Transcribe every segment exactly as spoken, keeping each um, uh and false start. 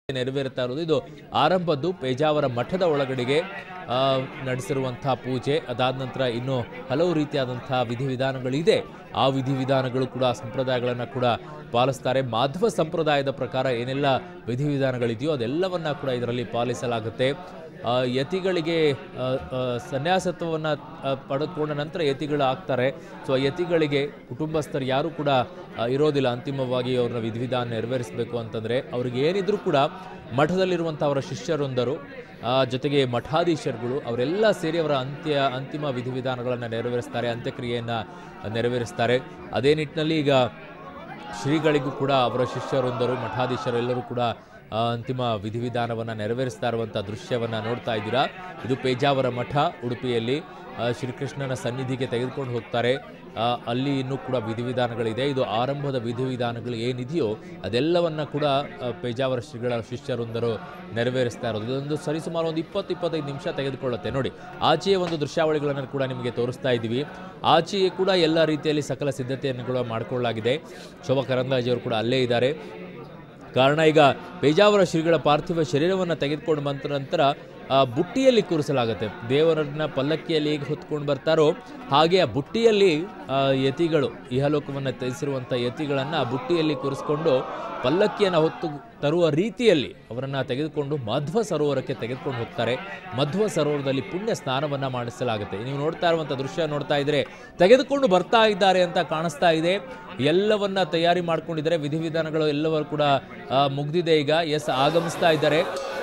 ನೆರವೇರುತ್ತಾ ಇರೋದು ಇದು ಆರಂಭದ್ದು ಪೇಜಾವರ ಮಠದ ಒಳಗಡೆಗೆ ನಡೆಸಿರುವಂತಹ ಪೂಜೆ. ಅದಾದ ನಂತರ ಇನ್ನು ಹಲವು ರೀತಿಯಾದಂತಹ ವಿಧಿವಿಧಾನಗಳಿದೆ. ಆ ವಿಧಿವಿಧಾನಗಳು ಕೂಡ ಸಂಪ್ರದಾಯಗಳನ್ನು ಕೂಡ ಪಾಲಿಸ್ತಾರೆ. ಮಾಧ್ವ ಸಂಪ್ರದಾಯದ ಪ್ರಕಾರ ಏನೆಲ್ಲ ವಿಧಿವಿಧಾನಗಳಿದೆಯೋ ಅದೆಲ್ಲವನ್ನ ಕೂಡ ಇದರಲ್ಲಿ ಪಾಲಿಸಲಾಗುತ್ತೆ. ಯತಿಗಳಿಗೆ ಸನ್ಯಾಸತ್ವವನ್ನು ಪಡೆದುಕೊಂಡ ನಂತರ ಯತಿಗಳು ಆಗ್ತಾರೆ. ಸೊ ಯತಿಗಳಿಗೆ ಕುಟುಂಬಸ್ಥರು ಯಾರು ಕೂಡ ಇರೋದಿಲ್ಲ. ಅಂತಿಮವಾಗಿ ಅವ್ರನ್ನ ವಿಧಿವಿಧಾನ ನೆರವೇರಿಸಬೇಕು ಅಂತಂದರೆ ಅವ್ರಿಗೆ ಏನಿದ್ರು ಕೂಡ ಮಠದಲ್ಲಿರುವಂಥ ಅವರ ಶಿಷ್ಯರೊಂದರು ಜೊತೆಗೆ ಮಠಾಧೀಶರುಗಳು ಅವರೆಲ್ಲ ಸೇರಿ ಅವರ ಅಂತ್ಯ ಅಂತಿಮ ವಿಧಿವಿಧಾನಗಳನ್ನು ನೆರವೇರಿಸ್ತಾರೆ, ಅಂತ್ಯಕ್ರಿಯೆಯನ್ನು ನೆರವೇರಿಸ್ತಾರೆ. ಅದೇ ನಿಟ್ಟಿನಲ್ಲಿ ಈಗ ಶ್ರೀಗಳಿಗೂ ಕೂಡ ಅವರ ಶಿಷ್ಯರೊಂದರು ಮಠಾಧೀಶರು ಎಲ್ಲರೂ ಕೂಡ ಅಂತಿಮ ವಿಧಿವಿಧಾನವನ್ನು ನೆರವೇರಿಸ್ತಾ ಇರುವಂಥ ದೃಶ್ಯವನ್ನು ನೋಡ್ತಾ ಇದ್ದೀರಾ. ಇದು ಪೇಜಾವರ ಮಠ ಉಡುಪಿಯಲ್ಲಿ ಶ್ರೀಕೃಷ್ಣನ ಸನ್ನಿಧಿಗೆ ತೆಗೆದುಕೊಂಡು ಹೋಗ್ತಾರೆ. ಅಲ್ಲಿ ಇನ್ನೂ ಕೂಡ ವಿಧಿವಿಧಾನಗಳಿದೆ. ಇದು ಆರಂಭದ ವಿಧಿವಿಧಾನಗಳು ಏನಿದೆಯೋ ಅದೆಲ್ಲವನ್ನ ಕೂಡ ಪೇಜಾವರ ಶ್ರೀಗಳ ಶಿಷ್ಯರೊಂದರು ನೆರವೇರಿಸ್ತಾ ಇರೋದು. ಇದೊಂದು ಸರಿಸುಮಾರು ಒಂದು ಇಪ್ಪತ್ತು ಇಪ್ಪತ್ತೈದು ನಿಮಿಷ ತೆಗೆದುಕೊಳ್ಳುತ್ತೆ. ನೋಡಿ, ಆಚೆಯ ಒಂದು ದೃಶ್ಯಾವಳಿಗಳನ್ನು ಕೂಡ ನಿಮಗೆ ತೋರಿಸ್ತಾ ಇದ್ದೀವಿ. ಆಚೆಯೇ ಕೂಡ ಎಲ್ಲ ರೀತಿಯಲ್ಲಿ ಸಕಲ ಸಿದ್ಧತೆಯನ್ನು ಕೂಡ ಮಾಡಿಕೊಳ್ಳಲಾಗಿದೆ. ಶೋಭಾ ಕರಂದ್ಲಾಜೆಯವರು ಕೂಡ ಅಲ್ಲೇ ಇದ್ದಾರೆ. ಕಾರಣ ಈಗ ಪೇಜಾವರ ಶ್ರೀಗಳ ಪಾರ್ಥಿವ ಶರೀರವನ್ನು ತೆಗೆದುಕೊಂಡು ಬಂದ ನಂತರ ಬುಟ್ಟಿಯಲ್ಲಿ ಕೂರಿಸಲಾಗುತ್ತೆ. ದೇವರನ್ನ ಪಲ್ಲಕ್ಕಿಯಲ್ಲಿ ಹೇಗೆ ಹೊತ್ಕೊಂಡು ಬರ್ತಾರೋ ಹಾಗೆ ಆ ಬುಟ್ಟಿಯಲ್ಲಿ ಯತಿಗಳು ಇಹಲೋಕವನ್ನು ತ್ಯಜಿಸಿರುವಂಥ ಯತಿಗಳನ್ನು ಆ ಬುಟ್ಟಿಯಲ್ಲಿ ಕೂರಿಸ್ಕೊಂಡು ಪಲ್ಲಕ್ಕಿಯನ್ನು ಹೊತ್ತು ತರುವ ರೀತಿಯಲ್ಲಿ ಅವರನ್ನು ತೆಗೆದುಕೊಂಡು ಮಧ್ವ ಸರೋವರಕ್ಕೆ ತೆಗೆದುಕೊಂಡು ಹೋಗ್ತಾರೆ. ಮಧ್ವ ಸರೋವರದಲ್ಲಿ ಪುಣ್ಯ ಸ್ನಾನವನ್ನು ಮಾಡಿಸಲಾಗುತ್ತೆ. ನೀವು ನೋಡ್ತಾ ಇರುವಂಥ ದೃಶ್ಯ ನೋಡ್ತಾ ಇದ್ರೆ ತೆಗೆದುಕೊಂಡು ಬರ್ತಾ ಇದ್ದಾರೆ ಅಂತ ಕಾಣಿಸ್ತಾ ಇದೆ. ಎಲ್ಲವನ್ನ ತಯಾರಿ ಮಾಡ್ಕೊಂಡಿದ್ದಾರೆ. ವಿಧಿವಿಧಾನಗಳು ಎಲ್ಲವರು ಕೂಡ ಮುಗ್ದಿದೆ. ಈಗ ಎಸ್ ಆಗಮಿಸ್ತಾ ಇದ್ದಾರೆ.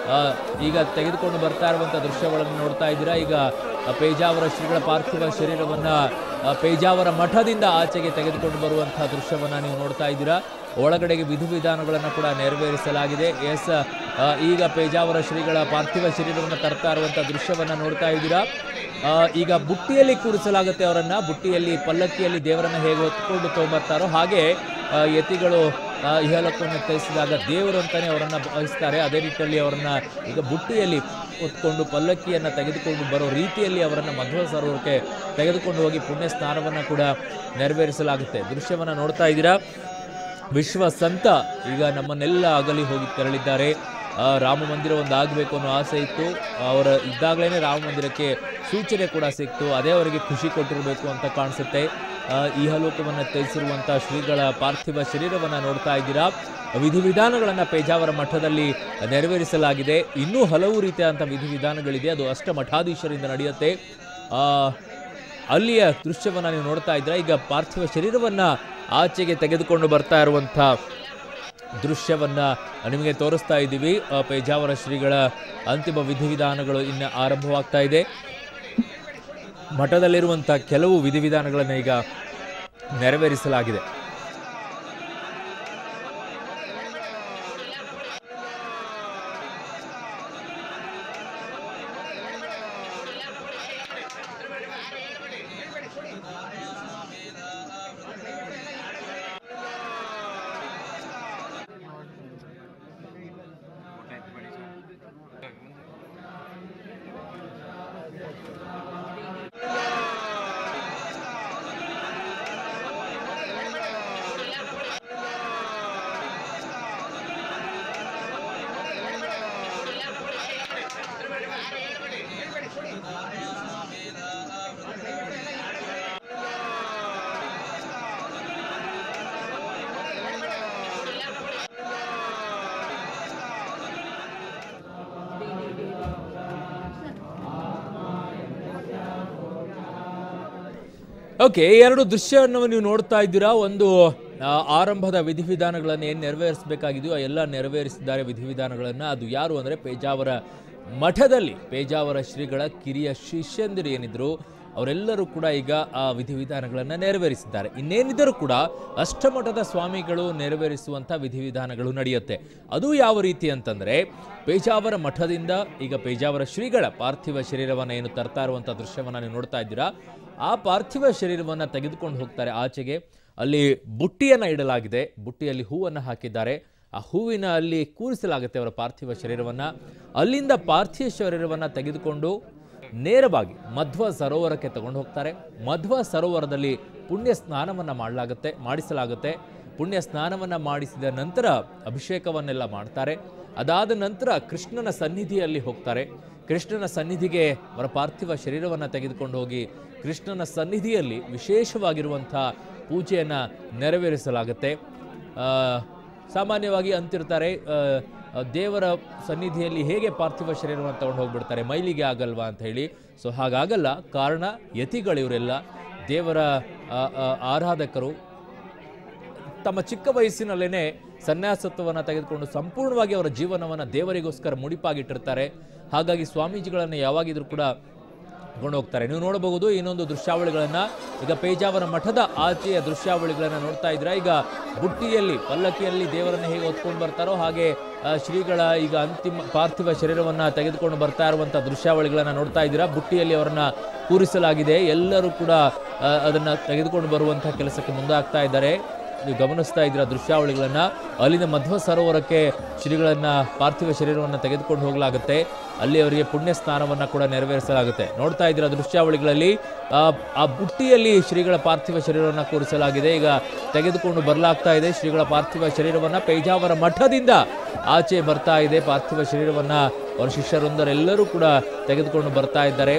ಈಗ ತೆಗೆದುಕೊಂಡು ಬರ್ತಾ ಇರುವಂಥ ದೃಶ್ಯಗಳನ್ನು ನೋಡ್ತಾ ಇದ್ದೀರಾ. ಈಗ ಪೇಜಾವರ ಶ್ರೀಗಳ ಪಾರ್ಥಿವ ಶರೀರವನ್ನು ಪೇಜಾವರ ಮಠದಿಂದ ಆಚೆಗೆ ತೆಗೆದುಕೊಂಡು ಬರುವಂತಹ ದೃಶ್ಯವನ್ನು ನೀವು ನೋಡ್ತಾ ಇದ್ದೀರಾ. ಒಳಗಡೆಗೆ ವಿಧಿವಿಧಾನಗಳನ್ನು ಕೂಡ ನೆರವೇರಿಸಲಾಗಿದೆ. ಎಸ್ ಈಗ ಪೇಜಾವರ ಶ್ರೀಗಳ ಪಾರ್ಥಿವ ಶರೀರವನ್ನು ತರ್ತಾ ಇರುವಂಥ ದೃಶ್ಯವನ್ನು ನೋಡ್ತಾ ಇದ್ದೀರಾ. ಈಗ ಬುಟ್ಟಿಯಲ್ಲಿ ಕೂರಿಸಲಾಗುತ್ತೆ ಅವರನ್ನು. ಬುಟ್ಟಿಯಲ್ಲಿ ಪಲ್ಲಕ್ಕಿಯಲ್ಲಿ ದೇವರನ್ನು ಹೇಗೆ ಹೊತ್ಕೊಂಡು ತೊಗೊಂಬರ್ತಾರೋ ಹಾಗೆ ಯತಿಗಳು ಇಹಲೋಕವನ್ನು ತ್ಯಜಿಸಿದಾಗ ದೇವರು ಅಂತಾನೆ ಅವರನ್ನು ಭಾವಿಸ್ತಾರೆ. ಅದೇ ನಿಟ್ಟಿನಲ್ಲಿ ಅವರನ್ನು ಈಗ ಬುಟ್ಟಿಯಲ್ಲಿ ಹೊತ್ಕೊಂಡು ಪಲ್ಲಕ್ಕಿಯನ್ನು ತೆಗೆದುಕೊಂಡು ಬರೋ ರೀತಿಯಲ್ಲಿ ಅವರನ್ನು ಮಧ್ವ ಸರೋವರಕ್ಕೆ ತೆಗೆದುಕೊಂಡು ಹೋಗಿ ಪುಣ್ಯ ಸ್ನಾನವನ್ನು ಕೂಡ ನೆರವೇರಿಸಲಾಗುತ್ತೆ. ದೃಶ್ಯವನ್ನು ನೋಡ್ತಾ ಇದ್ದೀರಾ. ವಿಶ್ವ ಸಂತ ಈಗ ನಮ್ಮನ್ನೆಲ್ಲ ಅಗಲಿ ಹೋಗಿ ತೆರಳಿದ್ದಾರೆ. ರಾಮ ಮಂದಿರ ಒಂದು ಆಗಬೇಕು ಅನ್ನೋ ಆಸೆ ಇತ್ತು. ಅವರ ಇದ್ದಾಗಲೇ ರಾಮ ಮಂದಿರಕ್ಕೆ ಸೂಚನೆ ಕೂಡ ಸಿಕ್ತು. ಅದೇ ಅವರಿಗೆ ಖುಷಿ ಕೊಟ್ಟಿರಬೇಕು ಅಂತ ಕಾಣಿಸುತ್ತೆ. ಇಹಲೋಕವನ್ನು ತ್ಯಜಿಸಿರುವಂಥ ಶ್ರೀಗಳ ಪಾರ್ಥಿವ ಶರೀರವನ್ನು ನೋಡ್ತಾ ಇದ್ದೀರಾ. ವಿಧಿವಿಧಾನಗಳನ್ನು ಪೇಜಾವರ ಮಠದಲ್ಲಿ ನೆರವೇರಿಸಲಾಗಿದೆ. ಇನ್ನೂ ಹಲವು ರೀತಿಯಾದಂಥ ವಿಧಿವಿಧಾನಗಳಿದೆ. ಅದು ಅಷ್ಟ ಮಠಾಧೀಶರಿಂದ ನಡೆಯುತ್ತೆ. ಅಲ್ಲಿಯ ದೃಶ್ಯವನ್ನು ನೀವು ನೋಡ್ತಾ ಇದ್ದೀರಾ. ಈಗ ಪಾರ್ಥಿವ ಶರೀರವನ್ನು ಆಚೆಗೆ ತೆಗೆದುಕೊಂಡು ಬರ್ತಾ ಇರುವಂಥ ದೃಶ್ಯವನ್ನು ನಿಮಗೆ ತೋರಿಸ್ತಾ ಇದ್ದೀವಿ. ಪೇಜಾವರ ಶ್ರೀಗಳ ಅಂತಿಮ ವಿಧಿವಿಧಾನಗಳು ಇನ್ನು ಆರಂಭವಾಗ್ತಾ ಇದೆ. ಮಠದಲ್ಲಿರುವಂಥ ಕೆಲವು ವಿಧಿವಿಧಾನಗಳನ್ನು ಈಗ ನೆರವೇರಿಸಲಾಗಿದೆ. ಓಕೆ, ಎರಡು ದೃಶ್ಯವನ್ನು ನೀವು ನೋಡ್ತಾ ಇದ್ದೀರಾ. ಒಂದು ಆರಂಭದ ವಿಧಿವಿಧಾನಗಳನ್ನು ಏನು ನೆರವೇರಿಸಬೇಕಾಗಿದೆಯೋ ಎಲ್ಲ ನೆರವೇರಿಸಿದ್ದಾರೆ ವಿಧಿವಿಧಾನಗಳನ್ನು. ಅದು ಯಾರು ಅಂದರೆ ಪೇಜಾವರ ಮಠದಲ್ಲಿ ಪೇಜಾವರ ಶ್ರೀಗಳ ಕಿರಿಯ ಶಿಷ್ಯಂದಿರು ಏನಿದ್ರು ಅವರೆಲ್ಲರೂ ಕೂಡ ಈಗ ಆ ವಿಧಿವಿಧಾನಗಳನ್ನು ನೆರವೇರಿಸಿದ್ದಾರೆ. ಇನ್ನೇನಿದ್ದರೂ ಕೂಡ ಅಷ್ಟಮಠದ ಸ್ವಾಮಿಗಳು ನೆರವೇರಿಸುವಂಥ ವಿಧಿವಿಧಾನಗಳು ನಡೆಯುತ್ತೆ. ಅದು ಯಾವ ರೀತಿ ಅಂತಂದರೆ ಪೇಜಾವರ ಮಠದಿಂದ ಈಗ ಪೇಜಾವರ ಶ್ರೀಗಳ ಪಾರ್ಥಿವ ಶರೀರವನ್ನು ಏನು ತರ್ತಾ ಇರುವಂಥ ದೃಶ್ಯವನ್ನು ನೀವು ನೋಡ್ತಾ ಇದ್ದೀರಾ. ಆ ಪಾರ್ಥಿವ ಶರೀರವನ್ನು ತೆಗೆದುಕೊಂಡು ಹೋಗ್ತಾರೆ ಆಚೆಗೆ. ಅಲ್ಲಿ ಬುಟ್ಟಿಯನ್ನು ಇಡಲಾಗಿದೆ. ಬುಟ್ಟಿಯಲ್ಲಿ ಹೂವನ್ನು ಹಾಕಿದ್ದಾರೆ. ಆ ಹೂವಿನ ಅಲ್ಲಿ ಕೂರಿಸಲಾಗುತ್ತೆ ಅವರ ಪಾರ್ಥಿವ ಶರೀರವನ್ನು. ಅಲ್ಲಿಂದ ಪಾರ್ಥಿವ ಶರೀರವನ್ನು ತೆಗೆದುಕೊಂಡು ನೇರವಾಗಿ ಮಧ್ವ ಸರೋವರಕ್ಕೆ ತಗೊಂಡು ಹೋಗ್ತಾರೆ. ಮಧ್ವ ಸರೋವರದಲ್ಲಿ ಪುಣ್ಯ ಸ್ನಾನವನ್ನು ಮಾಡಲಾಗುತ್ತೆ ಮಾಡಿಸಲಾಗುತ್ತೆ ಪುಣ್ಯ ಸ್ನಾನವನ್ನು ಮಾಡಿಸಿದ ನಂತರ ಅಭಿಷೇಕವನ್ನೆಲ್ಲ ಮಾಡ್ತಾರೆ. ಅದಾದ ನಂತರ ಕೃಷ್ಣನ ಸನ್ನಿಧಿಯಲ್ಲಿ ಹೋಗ್ತಾರೆ. ಕೃಷ್ಣನ ಸನ್ನಿಧಿಗೆ ಅವರ ಪಾರ್ಥಿವ ಶರೀರವನ್ನು ತೆಗೆದುಕೊಂಡು ಹೋಗಿ ಕೃಷ್ಣನ ಸನ್ನಿಧಿಯಲ್ಲಿ ವಿಶೇಷವಾಗಿರುವಂಥ ಪೂಜೆಯನ್ನು ನೆರವೇರಿಸಲಾಗುತ್ತೆ. ಸಾಮಾನ್ಯವಾಗಿ ಅಂತಿರ್ತಾರೆ, ದೇವರ ಸನ್ನಿಧಿಯಲ್ಲಿ ಹೇಗೆ ಪಾರ್ಥಿವ ಶರೀರವನ್ನು ತಗೊಂಡು ಹೋಗ್ಬಿಡ್ತಾರೆ, ಮೈಲಿಗೆ ಆಗಲ್ವಾ ಅಂತ ಹೇಳಿ. ಸೊ ಹಾಗಾಗಲ್ಲ. ಕಾರಣ ಯತಿಗಳಿವರೆಲ್ಲ ದೇವರ ಆರಾಧಕರು. ತಮ್ಮ ಚಿಕ್ಕ ವಯಸ್ಸಿನಲ್ಲೇ ಸನ್ಯಾಸತ್ವವನ್ನು ತೆಗೆದುಕೊಂಡು ಸಂಪೂರ್ಣವಾಗಿ ಅವರ ಜೀವನವನ್ನು ದೇವರಿಗೋಸ್ಕರ ಮುಡಿಪಾಗಿಟ್ಟಿರ್ತಾರೆ. ಹಾಗಾಗಿ ಸ್ವಾಮೀಜಿಗಳನ್ನು ಯಾವಾಗಿದ್ರೂ ಕೂಡ ಕೊಂಡು ಹೋಗ್ತಾರೆ. ನೀವು ನೋಡಬಹುದು ಇನ್ನೊಂದು ದೃಶ್ಯಾವಳಿಗಳನ್ನು. ಈಗ ಪೇಜಾವರ ಮಠದ ಆಚೆಯ ದೃಶ್ಯಾವಳಿಗಳನ್ನು ನೋಡ್ತಾ ಇದ್ದೀರಾ. ಈಗ ಬುಟ್ಟಿಯಲ್ಲಿ ಪಲ್ಲಕ್ಕಿಯಲ್ಲಿ ದೇವರನ್ನು ಹೇಗೆ ಹೊತ್ಕೊಂಡು ಬರ್ತಾರೋ ಹಾಗೆ ಶ್ರೀಗಳ ಈಗ ಅಂತಿಮ ಪಾರ್ಥಿವ ಶರೀರವನ್ನು ತೆಗೆದುಕೊಂಡು ಬರ್ತಾ ಇರುವಂಥ ದೃಶ್ಯಾವಳಿಗಳನ್ನು ನೋಡ್ತಾ ಇದ್ದೀರಾ. ಬುಟ್ಟಿಯಲ್ಲಿ ಅವರನ್ನು ಕೂರಿಸಲಾಗಿದೆ. ಎಲ್ಲರೂ ಕೂಡ ಅದನ್ನು ತೆಗೆದುಕೊಂಡು ಬರುವಂಥ ಕೆಲಸಕ್ಕೆ ಮುಂದಾಗ್ತಾ ಇದ್ದಾರೆ. ನೀವು ಗಮನಿಸ್ತಾ ಇದ್ದೀರಾ ದೃಶ್ಯಾವಳಿಗಳನ್ನು. ಅಲ್ಲಿನ ಮಧ್ವ ಸರೋವರಕ್ಕೆ ಶ್ರೀಗಳನ್ನ ಪಾರ್ಥಿವ ಶರೀರವನ್ನು ತೆಗೆದುಕೊಂಡು ಹೋಗಲಾಗುತ್ತೆ. ಅಲ್ಲಿ ಅವರಿಗೆ ಪುಣ್ಯ ಸ್ನಾನವನ್ನು ಕೂಡ ನೆರವೇರಿಸಲಾಗುತ್ತೆ. ನೋಡ್ತಾ ಇದ್ದೀರಾ ದೃಶ್ಯಾವಳಿಗಳಲ್ಲಿ ಆ ಬುಟ್ಟಿಯಲ್ಲಿ ಶ್ರೀಗಳ ಪಾರ್ಥಿವ ಶರೀರವನ್ನು ಕೂರಿಸಲಾಗಿದೆ. ಈಗ ತೆಗೆದುಕೊಂಡು ಬರಲಾಗ್ತಾ ಇದೆ ಶ್ರೀಗಳ ಪಾರ್ಥಿವ ಶರೀರವನ್ನು. ಪೇಜಾವರ ಮಠದಿಂದ ಆಚೆ ಬರ್ತಾ ಇದೆ ಪಾರ್ಥಿವ ಶರೀರವನ್ನು. ಅವರ ಶಿಷ್ಯರೊಂದರೆಲ್ಲರೂ ಕೂಡ ತೆಗೆದುಕೊಂಡು ಬರ್ತಾ ಇದ್ದಾರೆ.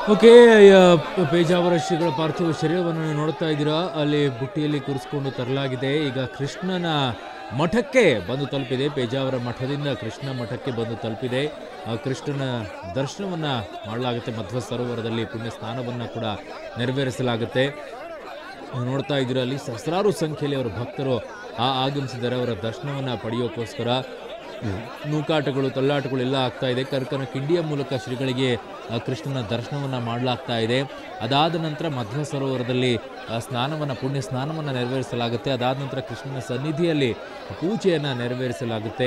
ಓಕೆ, ಪೇಜಾವರ ಶ್ರೀಗಳ ಪಾರ್ಥಿವ ಶರೀರವನ್ನು ನೀವು ನೋಡ್ತಾ ಇದ್ದೀರಾ. ಅಲ್ಲಿ ಬುಟ್ಟಿಯಲ್ಲಿ ಕೂರಿಸ್ಕೊಂಡು ತರಲಾಗಿದೆ. ಈಗ ಕೃಷ್ಣನ ಮಠಕ್ಕೆ ಬಂದು ತಲುಪಿದೆ. ಪೇಜಾವರ ಮಠದಿಂದ ಕೃಷ್ಣ ಮಠಕ್ಕೆ ಬಂದು ತಲುಪಿದೆ. ಕೃಷ್ಣನ ದರ್ಶನವನ್ನು ಮಾಡಲಾಗುತ್ತೆ. ಮಧ್ವ ಸರೋವರದಲ್ಲಿ ಪುಣ್ಯ ಸ್ನಾನವನ್ನು ಕೂಡ ನೆರವೇರಿಸಲಾಗುತ್ತೆ. ನೋಡ್ತಾ ಇದ್ದೀರಾ, ಅಲ್ಲಿ ಸಹಸ್ರಾರು ಸಂಖ್ಯೆಯಲ್ಲಿ ಅವರ ಭಕ್ತರು ಆ ಆಗಮಿಸಿದ್ದಾರೆ. ಅವರ ದರ್ಶನವನ್ನು ಪಡೆಯೋಕ್ಕೋಸ್ಕರ ನೂಕಾಟಗಳು ತಳ್ಳಾಟಗಳು ಎಲ್ಲ ಆಗ್ತಾ ಇದೆ. ಕರ್ಕನ ಕಿಂಡಿಯ ಮೂಲಕ ಶ್ರೀಗಳಿಗೆ ಕೃಷ್ಣನ ದರ್ಶನವನ್ನು ಮಾಡಲಾಗ್ತಾ ಇದೆ. ಅದಾದ ನಂತರ ಮಧ್ವ ಸರೋವರದಲ್ಲಿ ಸ್ನಾನವನ್ನು ಪುಣ್ಯ ಸ್ನಾನವನ್ನು ನೆರವೇರಿಸಲಾಗುತ್ತೆ. ಅದಾದ ನಂತರ ಕೃಷ್ಣನ ಸನ್ನಿಧಿಯಲ್ಲಿ ಪೂಜೆಯನ್ನು ನೆರವೇರಿಸಲಾಗುತ್ತೆ.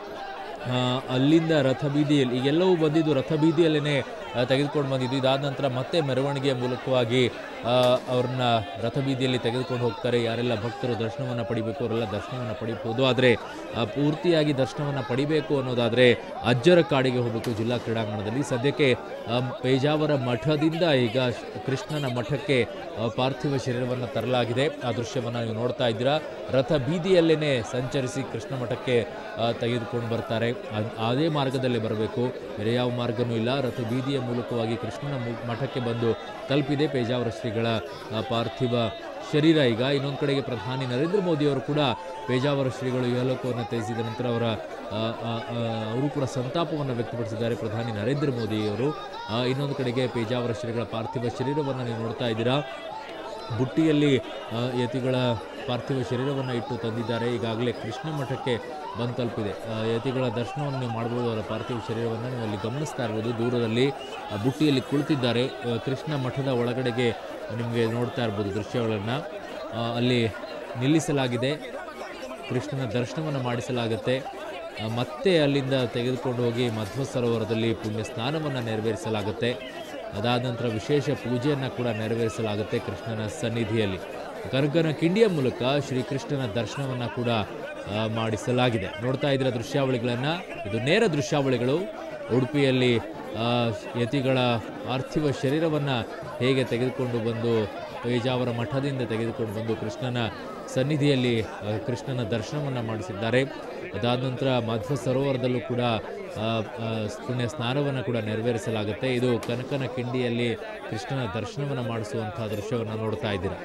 ಅಲ್ಲಿಂದ ರಥಬೀದಿಯಲ್ಲಿ ಈಗೆಲ್ಲವೂ ಬಂದಿದ್ದು ರಥಬೀದಿಯಲ್ಲೇ ತೆಗೆದುಕೊಂಡು ಬಂದಿದ್ದು. ಇದಾದ ನಂತರ ಮತ್ತೆ ಮೆರವಣಿಗೆಯ ಮೂಲಕವಾಗಿ ಅವ್ರನ್ನ ರಥಬೀದಿಯಲ್ಲಿ ತೆಗೆದುಕೊಂಡು ಹೋಗ್ತಾರೆ. ಯಾರೆಲ್ಲ ಭಕ್ತರು ದರ್ಶನವನ್ನು ಪಡಿಬೇಕು ಅವರೆಲ್ಲ ದರ್ಶನವನ್ನು ಪಡಿಬೋದು. ಆದರೆ ಪೂರ್ತಿಯಾಗಿ ದರ್ಶನವನ್ನು ಪಡಿಬೇಕು ಅನ್ನೋದಾದರೆ ಅಜ್ಜರ ಕಾಡಿಗೆ ಹೋಗಬೇಕು ಜಿಲ್ಲಾ ಕ್ರೀಡಾಂಗಣದಲ್ಲಿ. ಸದ್ಯಕ್ಕೆ ಪೇಜಾವರ ಮಠದಿಂದ ಈಗ ಕೃಷ್ಣನ ಮಠಕ್ಕೆ ಪಾರ್ಥಿವ ಶರೀರವನ್ನು ತರಲಾಗಿದೆ. ಆ ದೃಶ್ಯವನ್ನು ನೀವು ನೋಡ್ತಾ ಇದ್ದೀರಾ. ರಥ ಬೀದಿಯಲ್ಲೇ ಸಂಚರಿಸಿ ಕೃಷ್ಣ ಮಠಕ್ಕೆ ತೆಗೆದುಕೊಂಡು ಬರ್ತಾರೆ. ಅದೇ ಮಾರ್ಗದಲ್ಲಿ ಬರಬೇಕು, ಬೇರೆ ಯಾವ ಮಾರ್ಗನೂ ಇಲ್ಲ. ರಥ ಬೀದಿಯ ಮೂಲಕವಾಗಿ ಕೃಷ್ಣನ ಮಠಕ್ಕೆ ಬಂದು ತಲುಪಿದೆ ಪೇಜಾವರ ಶ್ರೀಗಳ ಪಾರ್ಥಿವ ಶರೀರ. ಈಗ ಇನ್ನೊಂದು ಕಡೆಗೆ ಪ್ರಧಾನಿ ನರೇಂದ್ರ ಮೋದಿಯವರು ಕೂಡ ಪೇಜಾವರ ಶ್ರೀಗಳು ಇಹಲೋಕವನ್ನು ತ್ಯಜಿಸಿದ ನಂತರ ಅವರ ಅವರು ಕೂಡ ಸಂತಾಪವನ್ನು ವ್ಯಕ್ತಪಡಿಸಿದ್ದಾರೆ ಪ್ರಧಾನಿ ನರೇಂದ್ರ ಮೋದಿಯವರು. ಇನ್ನೊಂದು ಕಡೆಗೆ ಪೇಜಾವರ ಶ್ರೀಗಳ ಪಾರ್ಥಿವ ಶರೀರವನ್ನು ನೀವು ನೋಡ್ತಾ ಇದ್ದೀರಾ. ಬುಟ್ಟಿಯಲ್ಲಿ ಯತಿಗಳ ಪಾರ್ಥಿವ ಶರೀರವನ್ನು ಇಟ್ಟು ತಂದಿದ್ದಾರೆ. ಈಗಾಗಲೇ ಕೃಷ್ಣ ಮಠಕ್ಕೆ ಬಂದು ತಲುಪಿದೆ. ಯತಿಗಳ ದರ್ಶನವನ್ನು ನೀವು ಮಾಡ್ಬೋದು. ಅವರ ಪಾರ್ಥಿವ ಶರೀರವನ್ನು ನೀವು ಅಲ್ಲಿ ಗಮನಿಸ್ತಾ ಇರ್ಬೋದು. ದೂರದಲ್ಲಿ ಬುಟ್ಟಿಯಲ್ಲಿ ಕುಳಿತಿದ್ದಾರೆ. ಕೃಷ್ಣ ಮಠದ ಒಳಗಡೆಗೆ ನಿಮಗೆ ನೋಡ್ತಾ ಇರ್ಬೋದು ದೃಶ್ಯಗಳನ್ನು. ಅಲ್ಲಿ ನಿಲ್ಲಿಸಲಾಗಿದೆ. ಕೃಷ್ಣನ ದರ್ಶನವನ್ನು ಮಾಡಿಸಲಾಗುತ್ತೆ. ಮತ್ತೆ ಅಲ್ಲಿಂದ ತೆಗೆದುಕೊಂಡು ಹೋಗಿ ಮಧ್ವ ಸರೋವರದಲ್ಲಿ ಪುಣ್ಯ ಸ್ನಾನವನ್ನು ನೆರವೇರಿಸಲಾಗುತ್ತೆ. ಅದಾದ ನಂತರ ವಿಶೇಷ ಪೂಜೆಯನ್ನು ಕೂಡ ನೆರವೇರಿಸಲಾಗುತ್ತೆ ಕೃಷ್ಣನ ಸನ್ನಿಧಿಯಲ್ಲಿ. ಕರ್ಗನ ಕಿಂಡಿಯ ಮೂಲಕ ಶ್ರೀಕೃಷ್ಣನ ದರ್ಶನವನ್ನು ಕೂಡ ಮಾಡಿಸಲಾಗಿದೆ. ನೋಡ್ತಾ ಇದ್ದೀರ ದೃಶ್ಯಾವಳಿಗಳನ್ನು. ಇದು ನೇರ ದೃಶ್ಯಾವಳಿಗಳು. ಉಡುಪಿಯಲ್ಲಿ ಯತಿಗಳ ಪಾರ್ಥಿವ ಶರೀರವನ್ನು ಹೇಗೆ ತೆಗೆದುಕೊಂಡು ಬಂದು ಪೇಜಾವರ ಮಠದಿಂದ ತೆಗೆದುಕೊಂಡು ಬಂದು ಕೃಷ್ಣನ ಸನ್ನಿಧಿಯಲ್ಲಿ ಕೃಷ್ಣನ ದರ್ಶನವನ್ನು ಮಾಡಿಸಿದ್ದಾರೆ. ಅದಾದ ನಂತರ ಮಧ್ವ ಸರೋವರದಲ್ಲೂ ಕೂಡ ಪುಣ್ಯ ಸ್ನಾನವನ್ನು ಕೂಡ ನೆರವೇರಿಸಲಾಗುತ್ತೆ. ಇದು ಕನಕನ ಕಿಂಡಿಯಲ್ಲಿ ಕೃಷ್ಣನ ದರ್ಶನವನ್ನು ಮಾಡಿಸುವಂತಹ ದೃಶ್ಯವನ್ನು ನೋಡ್ತಾ ಇದ್ದೀರಾ.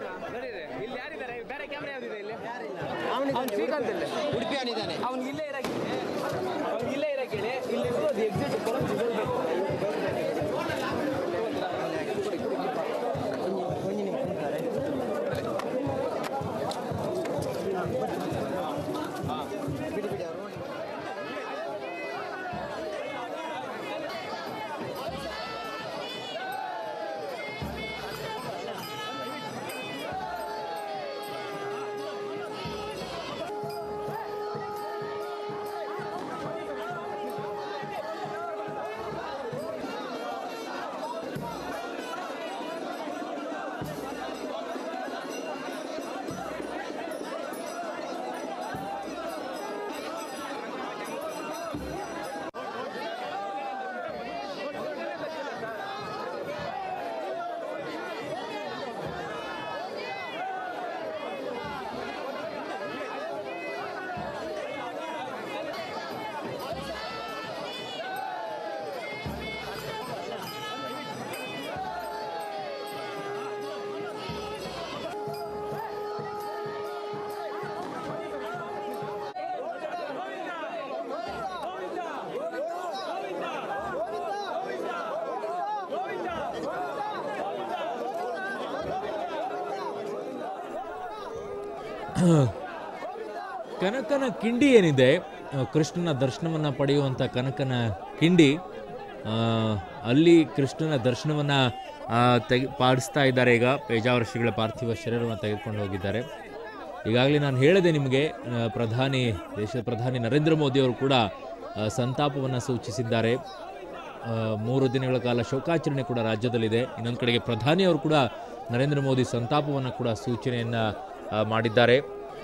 ಕನಕನ ಕಿಂಡಿ ಏನಿದೆ, ಕೃಷ್ಣನ ದರ್ಶನವನ್ನು ಪಡೆಯುವಂಥ ಕನಕನ ಕಿಂಡಿ, ಅಲ್ಲಿ ಕೃಷ್ಣನ ದರ್ಶನವನ್ನು ತೆಗೆ ಪಾಡಿಸ್ತಾ ಇದ್ದಾರೆ. ಈಗ ಪೇಜಾವರ ಶ್ರೀಗಳ ಪಾರ್ಥಿವ ಶರೀರವನ್ನು ತೆಗೆದುಕೊಂಡು ಹೋಗಿದ್ದಾರೆ. ಈಗಾಗಲೇ ನಾನು ಹೇಳಿದೆ ನಿಮಗೆ, ಪ್ರಧಾನಿ ದೇಶದ ಪ್ರಧಾನಿ ನರೇಂದ್ರ ಮೋದಿಯವರು ಕೂಡ ಸಂತಾಪವನ್ನು ಸೂಚಿಸಿದ್ದಾರೆ. ಮೂರು ದಿನಗಳ ಕಾಲ ಶೋಕಾಚರಣೆ ಕೂಡ ರಾಜ್ಯದಲ್ಲಿದೆ. ಇನ್ನೊಂದು ಕಡೆಗೆ ಪ್ರಧಾನಿಯವರು ಕೂಡ ನರೇಂದ್ರ ಮೋದಿ ಸಂತಾಪವನ್ನು ಕೂಡ ಸೂಚನೆಯನ್ನು ಮಾಡಿದ್ದಾರೆ.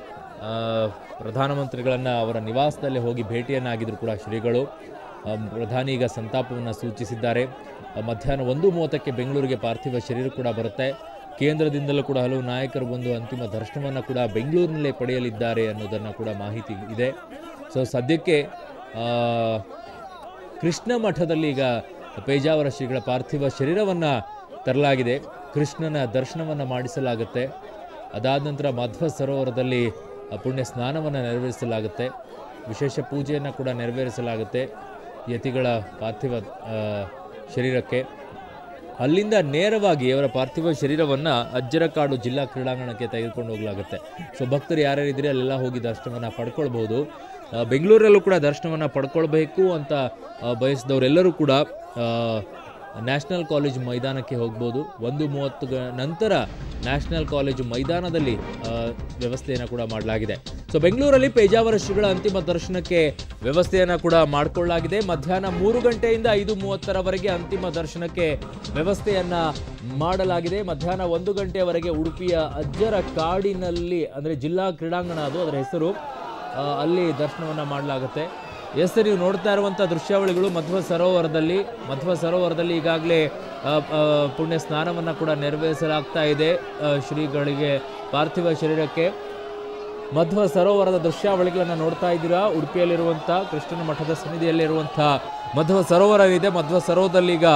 ಪ್ರಧಾನಮಂತ್ರಿಗಳನ್ನು ಅವರ ನಿವಾಸದಲ್ಲಿ ಹೋಗಿ ಭೇಟಿಯನ್ನಾಗಿದ್ದರು ಕೂಡ ಶ್ರೀಗಳು. ಪ್ರಧಾನಿ ಈಗ ಸಂತಾಪವನ್ನು ಸೂಚಿಸಿದ್ದಾರೆ. ಮಧ್ಯಾಹ್ನ ಒಂದು ಮೂವತ್ತಕ್ಕೆ ಬೆಂಗಳೂರಿಗೆ ಪಾರ್ಥಿವ ಶರೀರ ಕೂಡ ಬರುತ್ತೆ. ಕೇಂದ್ರದಿಂದಲೂ ಕೂಡ ಹಲವು ನಾಯಕರು ಬಂದು ಅಂತಿಮ ದರ್ಶನವನ್ನು ಕೂಡ ಬೆಂಗಳೂರಿನಲ್ಲೇ ಪಡೆಯಲಿದ್ದಾರೆ ಅನ್ನೋದನ್ನು ಕೂಡ ಮಾಹಿತಿ ಇದೆ. ಸೊ ಸದ್ಯಕ್ಕೆ ಕೃಷ್ಣ ಮಠದಲ್ಲಿ ಈಗ ಪೇಜಾವರ ಶ್ರೀಗಳ ಪಾರ್ಥಿವ ಶರೀರವನ್ನು ತರಲಾಗಿದೆ. ಕೃಷ್ಣನ ದರ್ಶನವನ್ನು ಮಾಡಿಸಲಾಗುತ್ತೆ. ಅದಾದ ನಂತರ ಮಧ್ವ ಸರೋವರದಲ್ಲಿ ಪುಣ್ಯ ಸ್ನಾನವನ್ನು ನೆರವೇರಿಸಲಾಗುತ್ತೆ. ವಿಶೇಷ ಪೂಜೆಯನ್ನು ಕೂಡ ನೆರವೇರಿಸಲಾಗುತ್ತೆ ಯತಿಗಳ ಪಾರ್ಥಿವ ಶರೀರಕ್ಕೆ. ಅಲ್ಲಿಂದ ನೇರವಾಗಿ ಅವರ ಪಾರ್ಥಿವ ಶರೀರವನ್ನು ಅಜ್ಜರಕಾಡು ಜಿಲ್ಲಾ ಕ್ರೀಡಾಂಗಣಕ್ಕೆ ತೆಗೆದುಕೊಂಡು ಹೋಗಲಾಗುತ್ತೆ. ಸೊ ಭಕ್ತರು ಯಾರ್ಯಾರಿದ್ರೆ ಅಲ್ಲೆಲ್ಲ ಹೋಗಿ ದರ್ಶನವನ್ನು ಪಡ್ಕೊಳ್ಬೋದು. ಬೆಂಗಳೂರಲ್ಲೂ ಕೂಡ ದರ್ಶನವನ್ನು ಪಡ್ಕೊಳ್ಬೇಕು ಅಂತ ಬಯಸಿದವರೆಲ್ಲರೂ ಕೂಡ ನ್ಯಾಷನಲ್ ಕಾಲೇಜು ಮೈದಾನಕ್ಕೆ ಹೋಗ್ಬೋದು. ಒಂದು ಮೂವತ್ತು ನಂತರ ನ್ಯಾಷನಲ್ ಕಾಲೇಜು ಮೈದಾನದಲ್ಲಿ ವ್ಯವಸ್ಥೆಯನ್ನು ಕೂಡ ಮಾಡಲಾಗಿದೆ. ಸೊ ಬೆಂಗಳೂರಲ್ಲಿ ಪೇಜಾವರ ಶ್ರೀಗಳ ಅಂತಿಮ ದರ್ಶನಕ್ಕೆ ವ್ಯವಸ್ಥೆಯನ್ನು ಕೂಡ ಮಾಡಿಕೊಳ್ಳಲಾಗಿದೆ. ಮಧ್ಯಾಹ್ನ ಮೂರು ಗಂಟೆಯಿಂದ ಐದು ಮೂವತ್ತರವರೆಗೆ ಅಂತಿಮ ದರ್ಶನಕ್ಕೆ ವ್ಯವಸ್ಥೆಯನ್ನು ಮಾಡಲಾಗಿದೆ. ಮಧ್ಯಾಹ್ನ ಒಂದು ಗಂಟೆಯವರೆಗೆ ಉಡುಪಿಯ ಅಜ್ಜರ ಕಾಡಿನಲ್ಲಿ, ಅಂದರೆ ಜಿಲ್ಲಾ ಕ್ರೀಡಾಂಗಣ ಅದು ಅದರ ಹೆಸರು, ಅಲ್ಲಿ ದರ್ಶನವನ್ನು ಮಾಡಲಾಗುತ್ತೆ. ಎಸ್, ನೀವು ನೋಡ್ತಾ ಇರುವಂಥ ದೃಶ್ಯಾವಳಿಗಳು ಮಧ್ವ ಸರೋವರದಲ್ಲಿ ಮಧ್ವ ಸರೋವರದಲ್ಲಿ ಈಗಾಗಲೇ ಪುಣ್ಯ ಸ್ನಾನವನ್ನು ಕೂಡ ನೆರವೇರಿಸಲಾಗ್ತಾ ಇದೆ ಶ್ರೀಗಳಿಗೆ ಪಾರ್ಥಿವ ಶರೀರಕ್ಕೆ. ಮಧ್ವ ಸರೋವರದ ದೃಶ್ಯಾವಳಿಗಳನ್ನು ನೋಡ್ತಾ ಇದ್ದೀರಾ. ಉಡುಪಿಯಲ್ಲಿರುವಂಥ ಕೃಷ್ಣನ ಮಠದ ಸನ್ನಿಧಿಯಲ್ಲಿರುವಂಥ ಮಧ್ವ ಸರೋವರ ಇದೆ. ಮಧ್ವ ಸರೋವರದಲ್ಲಿ ಈಗ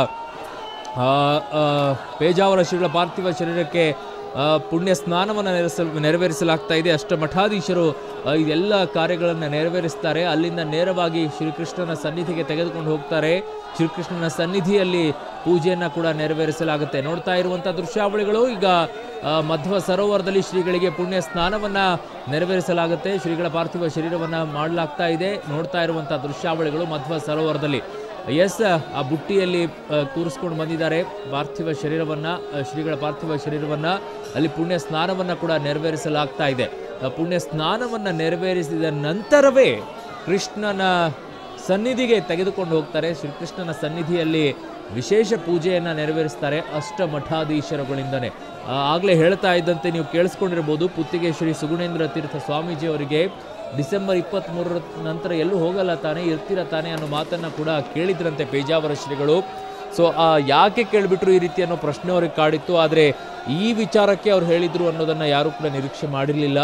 ಪೇಜಾವರ ಶ್ರೀಗಳ ಪಾರ್ಥಿವ ಶರೀರಕ್ಕೆ ಪುಣ್ಯ ಸ್ನಾನವನ್ನು ನೆರವೇರಿಸ ನೆರವೇರಿಸಲಾಗ್ತಾ ಇದೆ. ಅಷ್ಟಮಠಾಧೀಶರು ಇದೆಲ್ಲ ಕಾರ್ಯಗಳನ್ನು ನೆರವೇರಿಸ್ತಾರೆ. ಅಲ್ಲಿಂದ ನೇರವಾಗಿ ಶ್ರೀಕೃಷ್ಣನ ಸನ್ನಿಧಿಗೆ ತೆಗೆದುಕೊಂಡು ಹೋಗ್ತಾರೆ. ಶ್ರೀಕೃಷ್ಣನ ಸನ್ನಿಧಿಯಲ್ಲಿ ಪೂಜೆಯನ್ನು ಕೂಡ ನೆರವೇರಿಸಲಾಗುತ್ತೆ. ನೋಡ್ತಾ ಇರುವಂಥ ದೃಶ್ಯಾವಳಿಗಳು ಈಗ ಮಧ್ವ ಸರೋವರದಲ್ಲಿ ಶ್ರೀಗಳಿಗೆ ಪುಣ್ಯ ಸ್ನಾನವನ್ನು ನೆರವೇರಿಸಲಾಗುತ್ತೆ. ಶ್ರೀಗಳ ಪಾರ್ಥಿವ ಶರೀರವನ್ನು ಮಾಡಲಾಗ್ತಾ ಇದೆ. ನೋಡ್ತಾ ಇರುವಂಥ ದೃಶ್ಯಾವಳಿಗಳು ಮಧ್ವ ಸರೋವರದಲ್ಲಿ. ಎಸ್, ಆ ಬುಟ್ಟಿಯಲ್ಲಿ ಕೂರಿಸ್ಕೊಂಡು ಬಂದಿದ್ದಾರೆ ಪಾರ್ಥಿವ ಶರೀರವನ್ನು, ಶ್ರೀಗಳ ಪಾರ್ಥಿವ ಶರೀರವನ್ನು. ಅಲ್ಲಿ ಪುಣ್ಯ ಸ್ನಾನವನ್ನು ಕೂಡ ನೆರವೇರಿಸಲಾಗ್ತಾ ಇದೆ. ಪುಣ್ಯ ಸ್ನಾನವನ್ನು ನೆರವೇರಿಸಿದ ನಂತರವೇ ಕೃಷ್ಣನ ಸನ್ನಿಧಿಗೆ ತೆಗೆದುಕೊಂಡು ಹೋಗ್ತಾರೆ. ಶ್ರೀಕೃಷ್ಣನ ಸನ್ನಿಧಿಯಲ್ಲಿ ವಿಶೇಷ ಪೂಜೆಯನ್ನು ನೆರವೇರಿಸ್ತಾರೆ ಅಷ್ಟಮಠಾಧೀಶರುಗಳಿಂದನೇ. ಆಗಲೇ ಹೇಳ್ತಾ ಇದ್ದಂತೆ ನೀವು ಕೇಳಿಸ್ಕೊಂಡಿರ್ಬೋದು, ಪುತ್ತಿಗೆ ಶ್ರೀ ಸುಗುಣೇಂದ್ರ ತೀರ್ಥ ಸ್ವಾಮೀಜಿಯವರಿಗೆ ಡಿಸೆಂಬರ್ ಇಪ್ಪತ್ತ್ಮೂರರ ನಂತರ ಎಲ್ಲೂ ಹೋಗಲ್ಲ ತಾನೆ, ಇರ್ತೀರ ತಾನೆ ಅನ್ನೋ ಮಾತನ್ನು ಕೂಡ ಕೇಳಿದ್ರಂತೆ ಪೇಜಾವರ ಶ್ರೀಗಳು. ಸೊ ಯಾಕೆ ಕೇಳಿಬಿಟ್ರು ಈ ರೀತಿ ಅನ್ನೋ ಪ್ರಶ್ನೆ ಅವ್ರಿಗೆ ಕಾಡಿತ್ತು. ಆದರೆ ಈ ವಿಚಾರಕ್ಕೆ ಅವ್ರು ಹೇಳಿದರು ಅನ್ನೋದನ್ನು ಯಾರೂ ಕೂಡ ನಿರೀಕ್ಷೆ ಮಾಡಿರಲಿಲ್ಲ.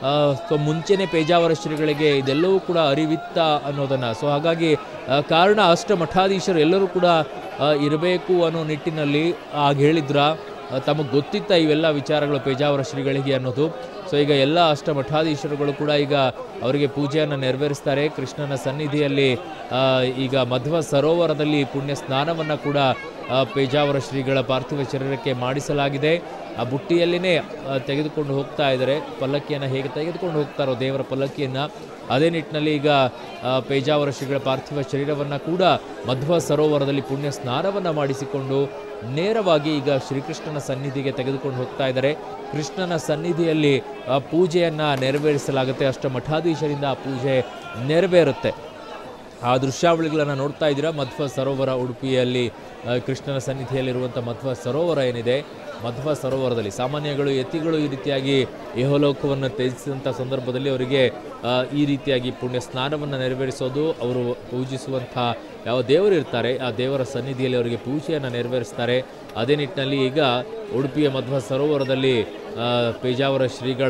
ಸೊ ಮುಂಚೆನೇ ಪೇಜಾವರ ಶ್ರೀಗಳಿಗೆ ಇದೆಲ್ಲವೂ ಕೂಡ ಅರಿವಿತ್ತ ಅನ್ನೋದನ್ನು. ಸೊ ಹಾಗಾಗಿ ಕಾರಣ ಅಷ್ಟಮಠಾಧೀಶರು ಎಲ್ಲರೂ ಕೂಡ ಇರಬೇಕು ಅನ್ನೋ ನಿಟ್ಟಿನಲ್ಲಿ ಆಗ ಹೇಳಿದ್ರ, ತಮಗೆ ಗೊತ್ತಿತ್ತ ಇವೆಲ್ಲ ವಿಚಾರಗಳು ಪೇಜಾವರ ಶ್ರೀಗಳಿಗೆ ಅನ್ನೋದು. ಸೊ ಈಗ ಎಲ್ಲ ಅಷ್ಟಮಠಾಧೀಶರುಗಳು ಕೂಡ ಈಗ ಅವರಿಗೆ ಪೂಜೆಯನ್ನು ನೆರವೇರಿಸ್ತಾರೆ. ಕೃಷ್ಣನ ಸನ್ನಿಧಿಯಲ್ಲಿ ಈಗ ಮಧ್ವ ಸರೋವರದಲ್ಲಿ ಪುಣ್ಯ ಸ್ನಾನವನ್ನು ಕೂಡ ಪೇಜಾವರ ಶ್ರೀಗಳ ಪಾರ್ಥಿವ ಶರೀರಕ್ಕೆ ಮಾಡಿಸಲಾಗಿದೆ. ಆ ಬುಟ್ಟಿಯಲ್ಲಿನೇ ತೆಗೆದುಕೊಂಡು ಹೋಗ್ತಾ ಇದ್ದಾರೆ. ಪಲ್ಲಕ್ಕಿಯನ್ನು ಹೇಗೆ ತೆಗೆದುಕೊಂಡು ಹೋಗ್ತಾರೋ ದೇವರ ಪಲ್ಲಕ್ಕಿಯನ್ನು, ಅದೇ ನಿಟ್ಟಿನಲ್ಲಿ ಈಗ ಪೇಜಾವರ ಶ್ರೀಗಳ ಪಾರ್ಥಿವ ಶರೀರವನ್ನು ಕೂಡ ಮಧ್ವ ಸರೋವರದಲ್ಲಿ ಪುಣ್ಯ ಸ್ನಾನವನ್ನು ಮಾಡಿಸಿಕೊಂಡು ನೇರವಾಗಿ ಈಗ ಶ್ರೀಕೃಷ್ಣನ ಸನ್ನಿಧಿಗೆ ತೆಗೆದುಕೊಂಡು ಹೋಗ್ತಾ ಇದ್ದಾರೆ. ಕೃಷ್ಣನ ಸನ್ನಿಧಿಯಲ್ಲಿ ಪೂಜೆಯನ್ನು ನೆರವೇರಿಸಲಾಗುತ್ತೆ. ಅಷ್ಟಮಠಾಧೀಶರಿಂದ ಆ ಪೂಜೆ ನೆರವೇರುತ್ತೆ. ಆ ದೃಶ್ಯಾವಳಿಗಳನ್ನು ನೋಡ್ತಾ ಇದ್ದೀರಾ. ಮಧ್ವ ಸರೋವರ, ಉಡುಪಿಯಲ್ಲಿ ಕೃಷ್ಣನ ಸನ್ನಿಧಿಯಲ್ಲಿರುವಂಥ ಮಧ್ವ ಸರೋವರ ಏನಿದೆ, ಮಧ್ವ ಸರೋವರದಲ್ಲಿ ಸಾಮಾನ್ಯಗಳು ಯತಿಗಳು ಈ ರೀತಿಯಾಗಿ ಇಹಲೋಕವನ್ನು ತ್ಯಜಿಸಿದಂಥ ಸಂದರ್ಭದಲ್ಲಿ ಅವರಿಗೆ ಈ ರೀತಿಯಾಗಿ ಪುಣ್ಯ ಸ್ನಾನವನ್ನು ನೆರವೇರಿಸೋದು, ಅವರು ಪೂಜಿಸುವಂಥ ಯಾವ ದೇವರು ಇರ್ತಾರೆ ಆ ದೇವರ ಸನ್ನಿಧಿಯಲ್ಲಿ ಅವರಿಗೆ ಪೂಜೆಯನ್ನು ನೆರವೇರಿಸ್ತಾರೆ. ಅದೇ ನಿಟ್ಟಿನಲ್ಲಿ ಈಗ ಉಡುಪಿಯ ಮಧ್ವ ಸರೋವರದಲ್ಲಿ ಪೇಜಾವರ ಶ್ರೀಗಳ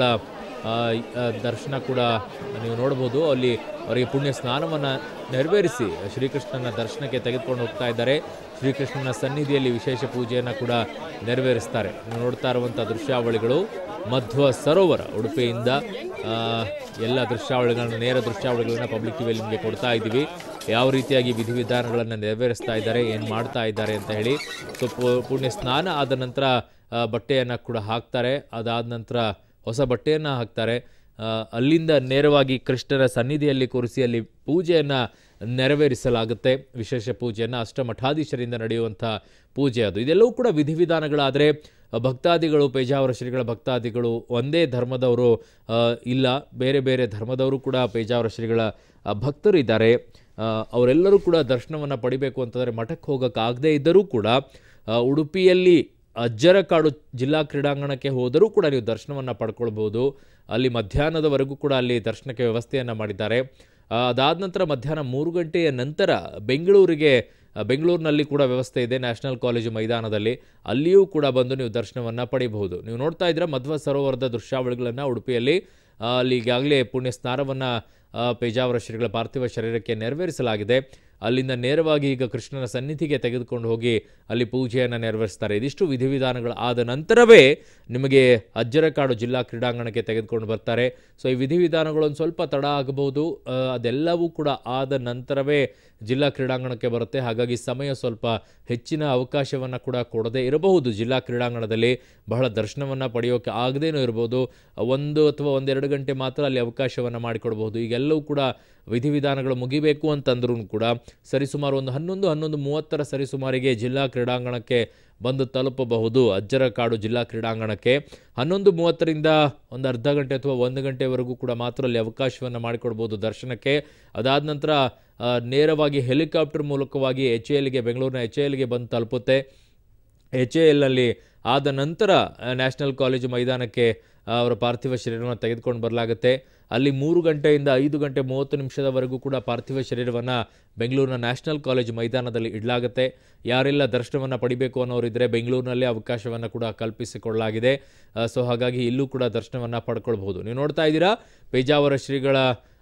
ದರ್ಶನ ಕೂಡ ನೀವು ನೋಡ್ಬೋದು. ಅಲ್ಲಿ ಅವರಿಗೆ ಪುಣ್ಯ ಸ್ನಾನವನ್ನು ನೆರವೇರಿಸಿ ಶ್ರೀಕೃಷ್ಣನ ದರ್ಶನಕ್ಕೆ ತೆಗೆದುಕೊಂಡು ಹೋಗ್ತಾ ಇದ್ದಾರೆ. ಶ್ರೀಕೃಷ್ಣನ ಸನ್ನಿಧಿಯಲ್ಲಿ ವಿಶೇಷ ಪೂಜೆಯನ್ನು ಕೂಡ ನೆರವೇರಿಸ್ತಾರೆ. ನೀವು ನೋಡ್ತಾ ಇರುವಂಥ ದೃಶ್ಯಾವಳಿಗಳು ಮಧ್ವ ಸರೋವರ ಉಡುಪಿಯಿಂದ ಎಲ್ಲ ದೃಶ್ಯಾವಳಿಗಳನ್ನು, ನೇರ ದೃಶ್ಯಾವಳಿಗಳನ್ನು ಪಬ್ಲಿಕ್ ಟಿವಿಯಲ್ಲಿ ನಿಮಗೆ ಕೊಡ್ತಾ ಇದ್ದೀವಿ. ಯಾವ ರೀತಿಯಾಗಿ ವಿಧಿವಿಧಾನಗಳನ್ನು ನೆರವೇರಿಸ್ತಾ ಇದ್ದಾರೆ, ಏನು ಮಾಡ್ತಾ ಇದ್ದಾರೆ ಅಂತ ಹೇಳಿ. ಸೊ ಪುಣ್ಯ ಸ್ನಾನ ಆದ ನಂತರ ಬಟ್ಟೆಯನ್ನು ಕೂಡ ಹಾಕ್ತಾರೆ. ಅದಾದ ನಂತರ ಹೊಸ ಬಟ್ಟೆಯನ್ನು ಹಾಕ್ತಾರೆ. ಅಲ್ಲಿಂದ ನೇರವಾಗಿ ಕೃಷ್ಣನ ಸನ್ನಿಧಿಯಲ್ಲಿ ಕೂರಿಸಿ ಅಲ್ಲಿ ಪೂಜೆಯನ್ನು ನೆರವೇರಿಸಲಾಗುತ್ತೆ. ವಿಶೇಷ ಪೂಜೆಯನ್ನು ಅಷ್ಟಮಠಾಧೀಶರಿಂದ ನಡೆಯುವಂಥ ಪೂಜೆ ಅದು. ಇದೆಲ್ಲವೂ ಕೂಡ ವಿಧಿವಿಧಾನಗಳಾದರೆ ಭಕ್ತಾದಿಗಳು, ಪೇಜಾವರ ಶ್ರೀಗಳ ಭಕ್ತಾದಿಗಳು ಒಂದೇ ಧರ್ಮದವರು ಇಲ್ಲ, ಬೇರೆ ಬೇರೆ ಧರ್ಮದವರು ಕೂಡ ಪೇಜಾವರ ಶ್ರೀಗಳ ಭಕ್ತರು ಇದ್ದಾರೆ. ಅವರೆಲ್ಲರೂ ಕೂಡ ದರ್ಶನವನ್ನು ಪಡಿಬೇಕು ಅಂತಂದರೆ ಮಠಕ್ಕೆ ಹೋಗೋಕ್ಕಾಗದೇ ಇದ್ದರೂ ಕೂಡ ಉಡುಪಿಯಲ್ಲಿ ಅಜ್ಜರಕಾಡು ಜಿಲ್ಲಾ ಕ್ರೀಡಾಂಗಣಕ್ಕೆ ಹೋದರೂ ಕೂಡ ನೀವು ದರ್ಶನವನ್ನು ಪಡ್ಕೊಳ್ಬೋದು. ಅಲ್ಲಿ ಮಧ್ಯಾಹ್ನದವರೆಗೂ ಕೂಡ ಅಲ್ಲಿ ದರ್ಶನಕ್ಕೆ ವ್ಯವಸ್ಥೆಯನ್ನು ಮಾಡಿದ್ದಾರೆ. ಅದಾದ ನಂತರ ಮಧ್ಯಾಹ್ನ ಮೂರು ಗಂಟೆಯ ನಂತರ ಬೆಂಗಳೂರಿಗೆ ಬೆಂಗಳೂರಿನಲ್ಲಿ ಕೂಡ ವ್ಯವಸ್ಥೆ ಇದೆ. ನ್ಯಾಷನಲ್ ಕಾಲೇಜು ಮೈದಾನದಲ್ಲಿ ಅಲ್ಲಿಯೂ ಕೂಡ ಬಂದು ನೀವು ದರ್ಶನವನ್ನು ಪಡಿಬಹುದು. ನೀವು ನೋಡ್ತಾ ಇದ್ದೀರಾ ಮಧ್ವ ಸರೋವರದ ದೃಶ್ಯಾವಳಿಗಳನ್ನು. ಉಡುಪಿಯಲ್ಲಿ ಅಲ್ಲಿ ಈಗಾಗಲೇ ಪುಣ್ಯ ಸ್ನಾನವನ್ನು ಪೇಜಾವರ ಶ್ರೀಗಳ ಪಾರ್ಥಿವ ಶರೀರಕ್ಕೆ ನೆರವೇರಿಸಲಾಗಿದೆ. ಅಲ್ಲಿಂದ ನೇರವಾಗಿ ಈಗ ಕೃಷ್ಣನ ಸನ್ನಿಧಿಗೆ ತೆಗೆದುಕೊಂಡು ಹೋಗಿ ಅಲ್ಲಿ ಪೂಜೆಯನ್ನು ನೆರವೇರಿಸ್ತಾರೆ. ಇದಿಷ್ಟು ವಿಧಿವಿಧಾನಗಳು ಆದ ನಂತರವೇ ನಿಮಗೆ ಅಜ್ಜರಕಾಡು ಜಿಲ್ಲಾ ಕ್ರೀಡಾಂಗಣಕ್ಕೆ ತೆಗೆದುಕೊಂಡು ಬರ್ತಾರೆ. ಸೊ ಈ ವಿಧಿವಿಧಾನಗಳು ಒಂದು ಸ್ವಲ್ಪ ತಡ ಆಗಬಹುದು, ಅದೆಲ್ಲವೂ ಕೂಡ ಆದ ನಂತರವೇ ಜಿಲ್ಲಾ ಕ್ರೀಡಾಂಗಣಕ್ಕೆ ಬರುತ್ತೆ. ಹಾಗಾಗಿ ಸಮಯ ಸ್ವಲ್ಪ ಹೆಚ್ಚಿನ ಅವಕಾಶವನ್ನು ಕೂಡ ಕೊಡದೇ ಇರಬಹುದು. ಜಿಲ್ಲಾ ಕ್ರೀಡಾಂಗಣದಲ್ಲಿ ಬಹಳ ದರ್ಶನವನ್ನು ಪಡೆಯೋಕೆ ಆಗದೇನೂ ಇರಬಹುದು, ಒಂದು ಅಥವಾ ಒಂದೆರಡು ಗಂಟೆ ಮಾತ್ರ ಅಲ್ಲಿ ಅವಕಾಶವನ್ನು ಮಾಡಿಕೊಡ್ಬಹುದು. ಈಗೆಲ್ಲವೂ ಕೂಡ ವಿಧಿವಿಧಾನಗಳು ಮುಗಿಬೇಕು ಅಂತಂದ್ರೂ ಕೂಡ ಸರಿಸುಮಾರು ಒಂದು ಹನ್ನೊಂದು ಹನ್ನೊಂದು ಮೂವತ್ತರ ಸರಿಸುಮಾರಿಗೆ ಜಿಲ್ಲಾ ಕ್ರೀಡಾಂಗಣಕ್ಕೆ ಬಂದು ತಲುಪಬಹುದು. ಅಜ್ಜರಕಾಡು ಜಿಲ್ಲಾ ಕ್ರೀಡಾಂಗಣಕ್ಕೆ ಹನ್ನೊಂದು ಮೂವತ್ತರಿಂದ ಒಂದು ಅರ್ಧ ಗಂಟೆ ಅಥವಾ ಒಂದು ಗಂಟೆವರೆಗೂ ಕೂಡ ಮಾತ್ರ ಅಲ್ಲಿ ಅವಕಾಶವನ್ನು ಮಾಡಿಕೊಡ್ಬೋದು ದರ್ಶನಕ್ಕೆ. ಅದಾದ ನಂತರ ನೇರವಾಗಿ ಹೆಲಿಕಾಪ್ಟರ್ ಮೂಲಕವಾಗಿ ಎಚ್ ಎ ಎಲ್ಗೆ ಬೆಂಗಳೂರಿನ ಎಚ್ ಎ ಎಲ್ಗೆ ಬಂದು ತಲುಪುತ್ತೆ. ಎಚ್ ಎ ಎಲ್ನಲ್ಲಿ ಆದ ನಂತರ ನ್ಯಾಷನಲ್ ಕಾಲೇಜು ಮೈದಾನಕ್ಕೆ ಅವರ ಪಾರ್ಥಿವ ಶರೀರವನ್ನು ತೆಗೆದುಕೊಂಡು ಬರಲಾಗುತ್ತೆ. ಅಲ್ಲಿ ಮೂರು ಗಂಟೆಯಿಂದ ಐದು ಗಂಟೆ ಮೂವತ್ತು ನಿಮಿಷದವರೆಗೂ ಕೂಡ ಪಾರ್ಥಿವ ಶರೀರವನ್ನು ಬೆಂಗಳೂರಿನ ನ್ಯಾಷನಲ್ ಕಾಲೇಜು ಮೈದಾನದಲ್ಲಿ ಇಡಲಾಗುತ್ತೆ. ಯಾರೆಲ್ಲ ದರ್ಶನವನ್ನು ಪಡಿಬೇಕು ಅನ್ನೋರಿದ್ದರೆ ಬೆಂಗಳೂರಿನಲ್ಲೇ ಅವಕಾಶವನ್ನು ಕೂಡ ಕಲ್ಪಿಸಿಕೊಳ್ಳಲಾಗಿದೆ. ಸೊ ಹಾಗಾಗಿ ಇಲ್ಲೂ ಕೂಡ ದರ್ಶನವನ್ನು ಪಡ್ಕೊಳ್ಬಹುದು. ನೀವು ನೋಡ್ತಾ ಇದ್ದೀರಾ ಪೇಜಾವರ ಶ್ರೀಗಳ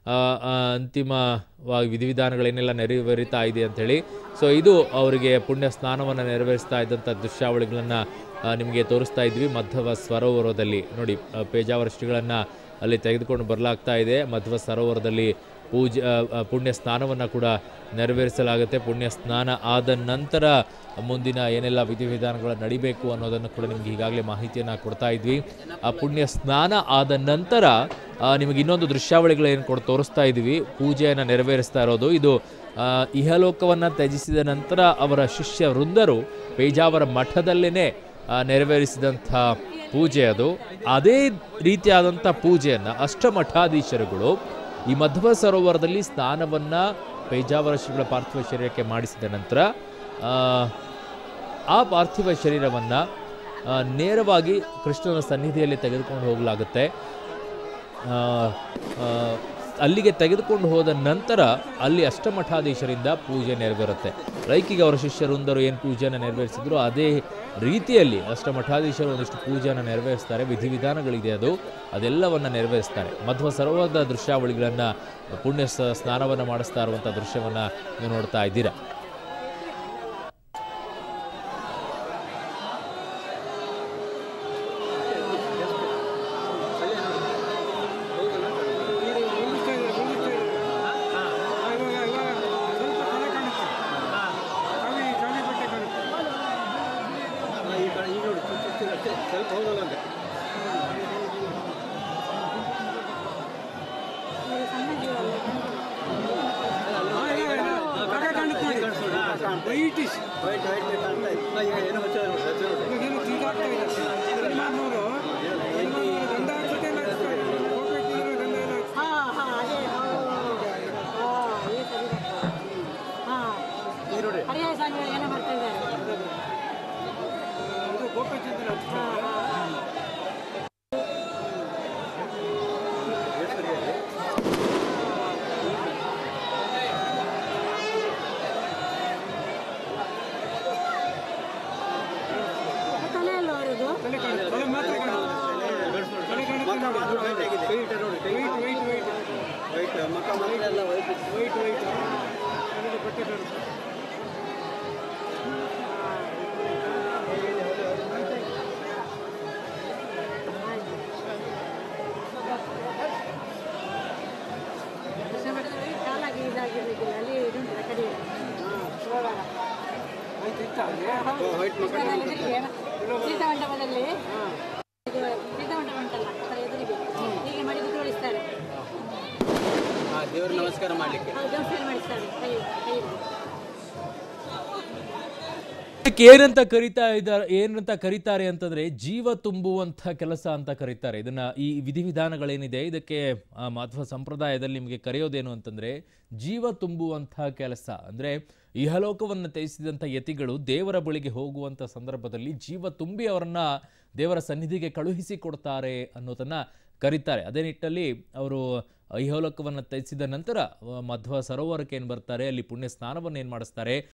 ಅಂತಿಮವಾಗಿ ವಿಧಿವಿಧಾನಗಳೇನೆಲ್ಲ ನೆರವೇರಿತಾ ಇದೆ ಅಂಥೇಳಿ. ಸೊ ಇದು ಅವರಿಗೆ ಪುಣ್ಯ ಸ್ನಾನವನ್ನು ನೆರವೇರಿಸ್ತಾ ಇದ್ದಂಥ ದೃಶ್ಯಾವಳಿಗಳನ್ನು ನಿಮಗೆ ತೋರಿಸ್ತಾ ಇದ್ವಿ. ಮಧ್ವ ಸರೋವರದಲ್ಲಿ ನೋಡಿ ಪೇಜಾವರ ಶ್ರೀಗಳನ್ನು ಅಲ್ಲಿ ತೆಗೆದುಕೊಂಡು ಬರಲಾಗ್ತಾ ಇದೆ. ಮಧ್ವ ಸರೋವರದಲ್ಲಿ ಪೂಜೆ ಪುಣ್ಯ ಸ್ನಾನವನ್ನು ಕೂಡ ನೆರವೇರಿಸಲಾಗುತ್ತೆ. ಪುಣ್ಯ ಸ್ನಾನ ಆದ ನಂತರ ಮುಂದಿನ ಏನೆಲ್ಲ ವಿಧಿವಿಧಾನಗಳು ನಡಿಬೇಕು ಅನ್ನೋದನ್ನು ಕೂಡ ನಿಮಗೆ ಈಗಾಗಲೇ ಮಾಹಿತಿಯನ್ನು ಕೊಡ್ತಾ ಇದ್ವಿ. ಆ ಪುಣ್ಯ ಸ್ನಾನ ಆದ ನಂತರ ನಿಮಗೆ ಇನ್ನೊಂದು ದೃಶ್ಯಾವಳಿಗಳು ಏನು ಕೊಡು ತೋರಿಸ್ತಾ ಇದ್ವಿ. ಪೂಜೆಯನ್ನು ನೆರವೇರಿಸ್ತಾ ಇರೋದು ಇದು ಇಹಲೋಕವನ್ನು ತ್ಯಜಿಸಿದ ನಂತರ ಅವರ ಶಿಷ್ಯ ವೃಂದರು ಪೇಜಾವರ ಮಠದಲ್ಲೇ ನೆರವೇರಿಸಿದಂಥ ಪೂಜೆ ಅದು. ಅದೇ ರೀತಿಯಾದಂಥ ಪೂಜೆಯನ್ನು ಅಷ್ಟಮಠಾಧೀಶರುಗಳು ಈ ಮಧ್ವ ಸರೋವರದಲ್ಲಿ ಸ್ನಾನವನ್ನು ಪೇಜಾವರ ಶ್ರೀಗಳ ಪಾರ್ಥಿವ ಶರೀರಕ್ಕೆ ಮಾಡಿಸಿದ ನಂತರ ಆ ಪಾರ್ಥಿವ ಶರೀರವನ್ನು ನೇರವಾಗಿ ಕೃಷ್ಣನ ಸನ್ನಿಧಿಯಲ್ಲಿ ತೆಗೆದುಕೊಂಡು ಹೋಗಲಾಗುತ್ತೆ. ಅಲ್ಲಿಗೆ ತೆಗೆದುಕೊಂಡು ಹೋದ ನಂತರ ಅಲ್ಲಿ ಅಷ್ಟಮಠಾಧೀಶರಿಂದ ಪೂಜೆ ನೆರವೇರುತ್ತೆ. ಲೈಕಿಗೆ ಅವರ ಶಿಷ್ಯರುಂದರು ಏನು ಪೂಜೆಯನ್ನು ನೆರವೇರಿಸಿದ್ರು ಅದೇ ರೀತಿಯಲ್ಲಿ ಅಷ್ಟಮಠಾಧೀಶರು ಒಂದಿಷ್ಟು ಪೂಜೆಯನ್ನು ನೆರವೇರಿಸ್ತಾರೆ. ವಿಧಿವಿಧಾನಗಳಿದೆ ಅದು ಅದೆಲ್ಲವನ್ನು ನೆರವೇರಿಸ್ತಾರೆ. ಮಧ್ವ ಸರೋವರದ ದೃಶ್ಯಾವಳಿಗಳನ್ನು ಪುಣ್ಯ ಸ್ನಾನವನ್ನು ಮಾಡಿಸ್ತಾ ಇರುವಂಥ ದೃಶ್ಯವನ್ನು ನೀವು ನೋಡ್ತಾ ಇದ್ದೀರಾ. ನಮಸ್ಕಾರ ಮಾಡಲಿಕ್ಕೆ ಏನಂತ ಕರೀತಾ ಇದ್ದಾರೆ ಏನಂತ ಕರೀತಾರೆ ಅಂತಂದ್ರೆ ಜೀವ ತುಂಬುವಂಥ ಕೆಲಸ ಅಂತ ಕರೀತಾರೆ ಇದನ್ನ. ಈ ವಿಧಿವಿಧಾನಗಳೇನಿದೆ ಇದಕ್ಕೆ ಮಧ್ವ ಸಂಪ್ರದಾಯದಲ್ಲಿ ನಿಮಗೆ ಕರೆಯೋದೇನು ಅಂತಂದ್ರೆ ಜೀವ ತುಂಬುವಂಥ ಕೆಲಸ. ಅಂದ್ರೆ ಇಹಲೋಕವನ್ನು ತ್ಯಜಿಸಿದಂಥ ಯತಿಗಳು ದೇವರ ಬಳಿಗೆ ಹೋಗುವಂಥ ಸಂದರ್ಭದಲ್ಲಿ ಜೀವ ತುಂಬಿ ಅವರನ್ನ ದೇವರ ಸನ್ನಿಧಿಗೆ ಕಳುಹಿಸಿ ಕೊಡ್ತಾರೆ ಅನ್ನೋದನ್ನ ಕರೀತಾರೆ. ಅದೇ ನಿಟ್ಟಲ್ಲಿ ಅವರು ಇಹಲೋಕವನ್ನು ತ್ಯಜಿಸಿದ ನಂತರ ಮಧ್ವ ಸರೋವರಕ್ಕೆ ಏನು ಬರ್ತಾರೆ, ಅಲ್ಲಿ ಪುಣ್ಯ ಸ್ನಾನವನ್ನು ಏನು ಮಾಡಿಸ್ತಾರೆ.